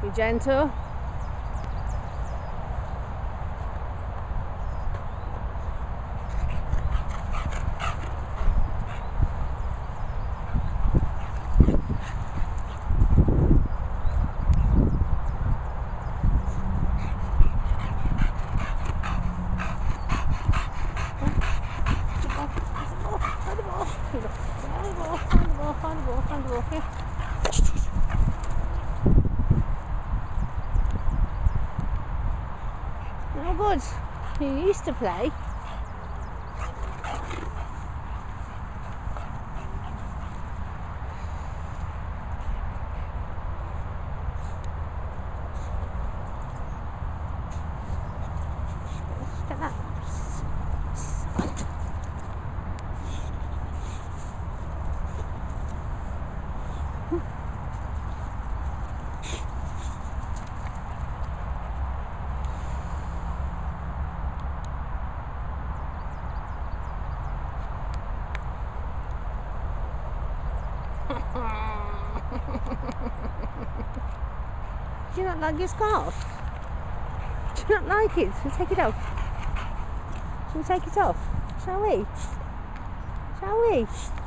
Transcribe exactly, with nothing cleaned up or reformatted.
Be gentle. Find the ball, find the ball, here. Oh good, you used to play. Look at that. Do you not like your scarf? Do you not like it? Shall we take it off? Shall we take it off? Shall we? Shall we?